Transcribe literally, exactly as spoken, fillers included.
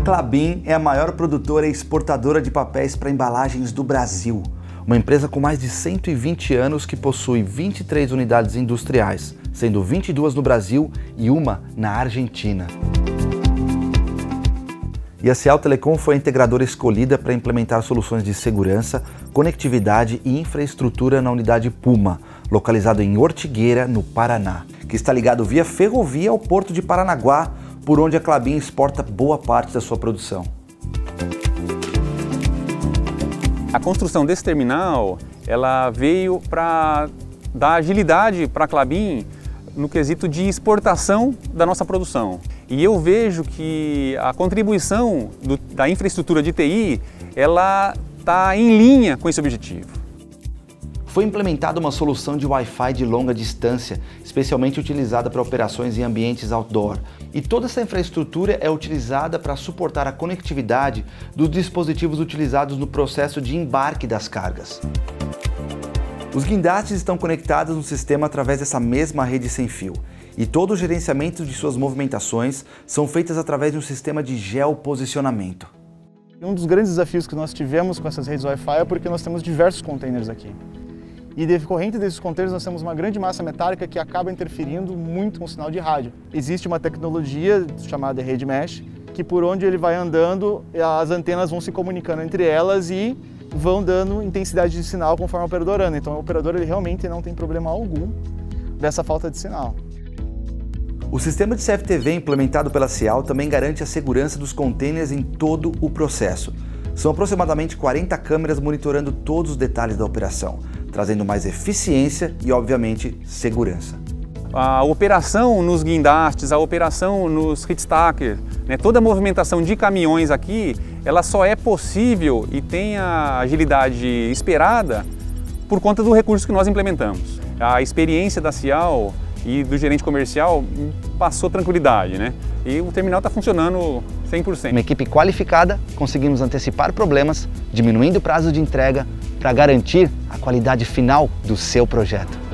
Klabin é a maior produtora e exportadora de papéis para embalagens do Brasil. Uma empresa com mais de cento e vinte anos que possui vinte e três unidades industriais, sendo vinte e duas no Brasil e uma na Argentina. E a Cial Telecom foi a integradora escolhida para implementar soluções de segurança, conectividade e infraestrutura na unidade Puma, localizado em Ortigueira, no Paraná, que está ligado via ferrovia ao Porto de Paranaguá, por onde a Klabin exporta boa parte da sua produção. A construção desse terminal, ela veio para dar agilidade para a Klabin no quesito de exportação da nossa produção. E eu vejo que a contribuição do, da infraestrutura de T I, ela está em linha com esse objetivo. Foi implementada uma solução de Wi-Fi de longa distância, especialmente utilizada para operações em ambientes outdoor. E toda essa infraestrutura é utilizada para suportar a conectividade dos dispositivos utilizados no processo de embarque das cargas. Os guindastes estão conectados no sistema através dessa mesma rede sem fio. E todo o gerenciamento de suas movimentações são feitas através de um sistema de geoposicionamento. Um dos grandes desafios que nós tivemos com essas redes Wi-Fi é porque nós temos diversos containers aqui. E decorrente desses containers nós temos uma grande massa metálica que acaba interferindo muito com o sinal de rádio. Existe uma tecnologia chamada rede mesh, que por onde ele vai andando, as antenas vão se comunicando entre elas e vão dando intensidade de sinal conforme o operador anda. Então o operador ele realmente não tem problema algum dessa falta de sinal. O sistema de C F T V implementado pela Cial também garante a segurança dos containers em todo o processo. São aproximadamente quarenta câmeras monitorando todos os detalhes da operação, trazendo mais eficiência e, obviamente, segurança. A operação nos guindastes, a operação nos hitstackers, né, toda a movimentação de caminhões aqui, ela só é possível e tem a agilidade esperada por conta do recurso que nós implementamos. A experiência da Cial e do gerente comercial passou tranquilidade, né? E o terminal está funcionando cem por cento. Uma equipe qualificada, conseguimos antecipar problemas, diminuindo o prazo de entrega para garantir a qualidade final do seu projeto.